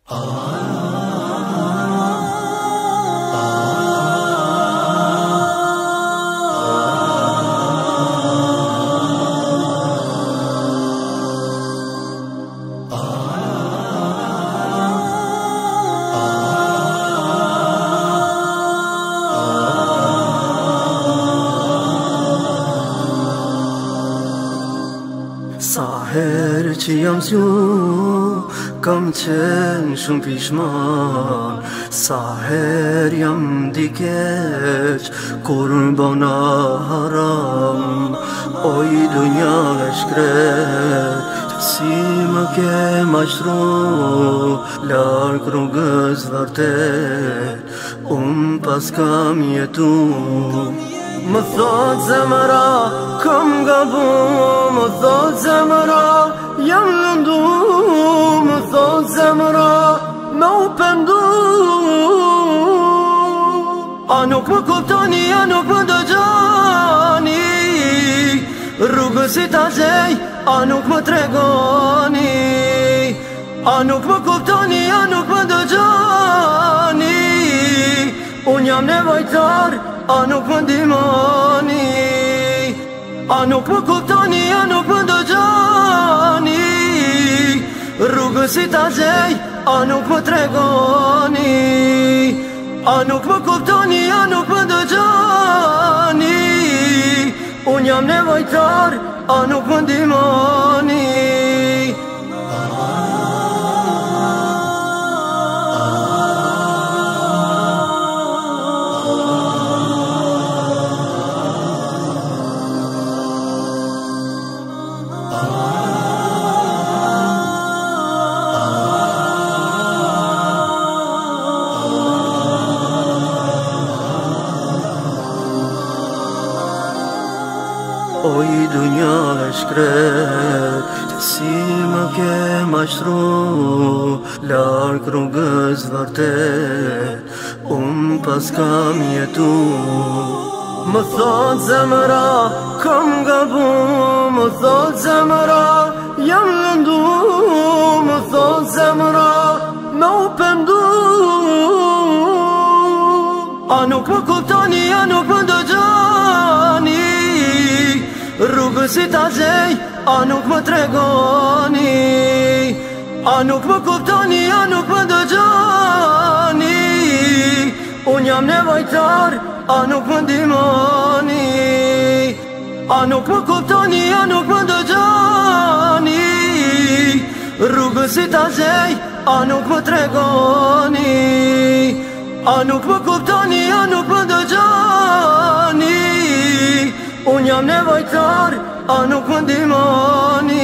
Saher që jam zju, kam qenë shumë pishman. Saher jam dikeq, kur më bëna haram. Oj dunja e shkret, si më ke mashtru, larg rrugës vërtet, pas kam jetu. Më thot zemëra, kam gabu, më thot zemëra, jam lëndu, më thot zemëra, me u pendu. A nuk më kuptoni, a nuk më dëgjoni, rrugës i ta gjej, a nuk më tregoni. A nuk më kuptoni, a nuk më dëgjoni, unë jam nevojtar, a nuk më ndihmoni. A nuk më kuptoni, a nuk më dëgjoni, rrugës i ta gjej, a nuk më tregoni. A nuk më kuptoni, a nuk më dëgjoni, unë jam nevojtar, a nuk më ndihmoni. Oj dunja e shkret, si më ke mashtru, larg rrugës vërtet, pas kam jetu. Më thot zemëra, kam gabu, më thot zemëra, jam lëndu, më thot zemëra, me u pendu. A nuk më kuptoni, a nuk më dëgjoni, rrugës i ta gjej, a nuk më tregoni. A nuk më kuptoni, a nuk më dëgjoni, unë jam nevojtar, a nuk më ndihmoni. A nuk më kuptoni, a nuk më dëgjoni, rrugës i ta gjej, a nuk më tregoni. A nuk më kuptoni, a nuk më dëgjoni, unë jam nevojtar, a nuk më ndihmoni.